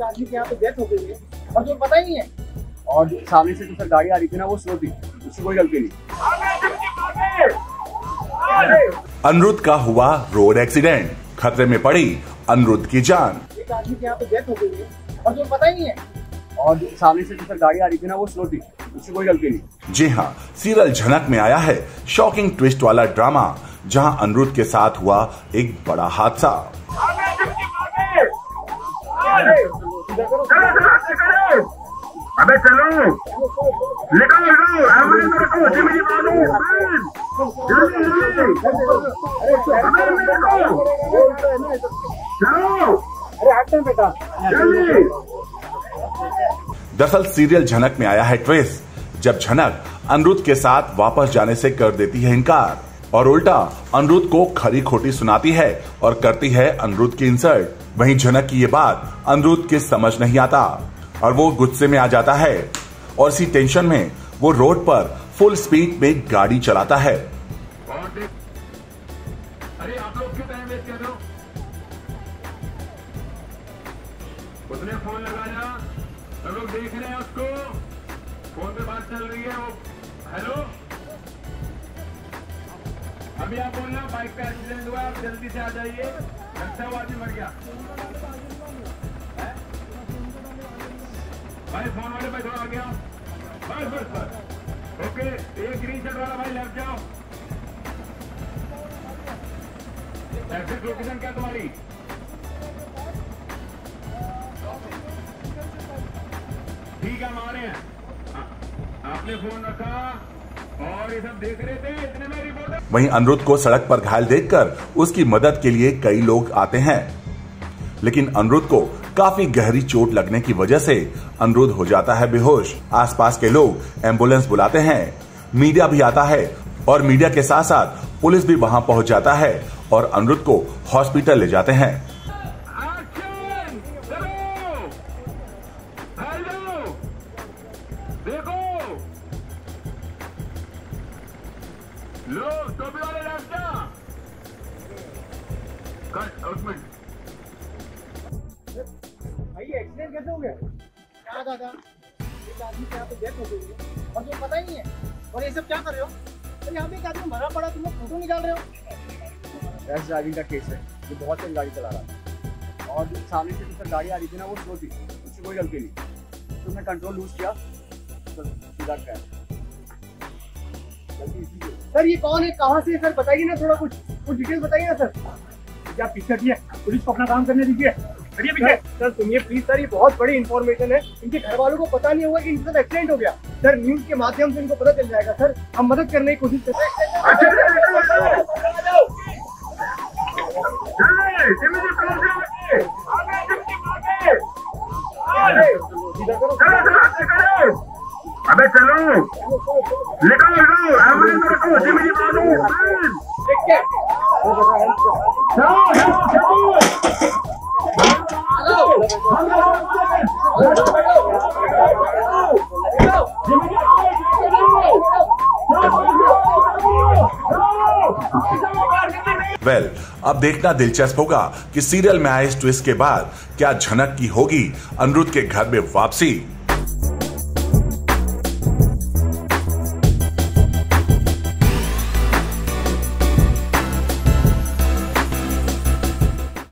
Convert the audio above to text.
एक आदमी की यहाँ पे डेथ हो गई है और जो पता ही नहीं है। और सामने से जो सर गाड़ी आ रही थी ना वो स्लो थी, उसकी कोई गलती नहीं। अनिरुद्ध का हुआ रोड एक्सीडेंट, खतरे में पड़ी अनिरुद्ध की जान। एक आदमी की यहाँ पे डेथ हो गई है और जो पता ही नहीं है। और सामने से जो सर गाड़ी आ रही थी ना वो स्लो थी, उसकी कोई गलती नहीं। जी हाँ, सीरियल झनक में आया है शॉकिंग ट्विस्ट वाला ड्रामा, जहां अनिरुद्ध के साथ हुआ एक बड़ा हादसा। अबे चलो, निकल दरअसल सीरियल झनक में आया है ट्विस्ट, जब झनक अनिरुद्ध के साथ वापस जाने से कर देती है इनकार और उल्टा अनिरुद्ध को खरी खोटी सुनाती है और करती है अनिरुद्ध की इंसल्ट। वहीं झनक की ये बात अनिरुद्ध के समझ नहीं आता और वो गुस्से में आ जाता है और इसी टेंशन में वो रोड पर फुल स्पीड में गाड़ी चलाता है। अरे आप लोग क्यों टाइम वेस्ट कर रहे हो? उसने फोन लगाया, हम लोग देख रहे हैं उसको, फोन पे बात चल रही है। वो हेलो, अभी आप बोलना बाइक का एक्सीडेंट हुआ, आप जल्दी से आ जाइए, लगता है वो आदमी मर गया। भाई फोन वाले भाई थोड़ा आ गया, बस ओके। एक ग्रीन शर्ट वाला भाई लेफ्ट जाओ। एग्जिट लोकेशन क्या तुम्हारी? ठीक है, हम आ रहे हैं। आपने फोन रखा और ये सब देख रहे थे, इतने में रिपोर्टर। वहीं अनिरुद्ध को सड़क पर घायल देखकर उसकी मदद के लिए कई लोग आते हैं, लेकिन अनिरुद्ध को काफी गहरी चोट लगने की वजह से अनिरुद्ध हो जाता है बेहोश। आसपास के लोग एम्बुलेंस बुलाते हैं, मीडिया भी आता है और मीडिया के साथ साथ पुलिस भी वहां पहुंच जाता है और अनिरुद्ध को हॉस्पिटल ले जाते हैं। एक्सीडेंट कैसे हो गया? क्या दादा, एक आदमी की यहाँ पे डेथ हो गई है और जो पता ही नहीं है। और ये सब क्या कर रहे हो? अरे यहाँ पे एक आदमी मरा पड़ा, तुम लोग फोटो निकाल रहे हो। रैश ड्राइविंग का केस है, ये बहुत तेज गाड़ी चला रहा था और सामने से जो सर गाड़ी आ रही थी ना वो स्लो थी, उसकी कोई गलती नहीं। तो मैं कंट्रोल लूज किया तो सीधा क्रैश। सर ये कौन है, कहाँ से? सर बताइए ना, थोड़ा कुछ डिटेल बताइए ना सर। क्या पीछे हटिए, पुलिस को अपना काम करने दीजिए। सर सुनिए प्लीज सर, ये बहुत बड़ी इन्फॉर्मेशन है। इनके घर वालों को पता नहीं होगा कि इनके साथ एक्सीडेंट हो गया। सर न्यूज के माध्यम से इनको पता चल जाएगा। सर हम मदद करने की कोशिश करते हैं। अबे चलो, निकल वेल, अब देखना दिलचस्प होगा कि सीरियल में आए इस ट्विस्ट के बाद क्या झनक की होगी अनिरुद्ध के घर में वापसी।